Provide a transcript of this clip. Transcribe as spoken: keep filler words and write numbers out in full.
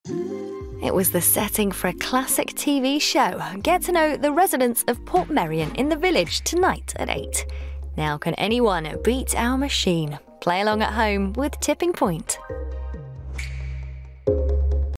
It was the setting for a classic T V show. Get to know the residents of Portmeirion in the village tonight at eight. Now, can anyone beat our machine? Play along at home with Tipping Point.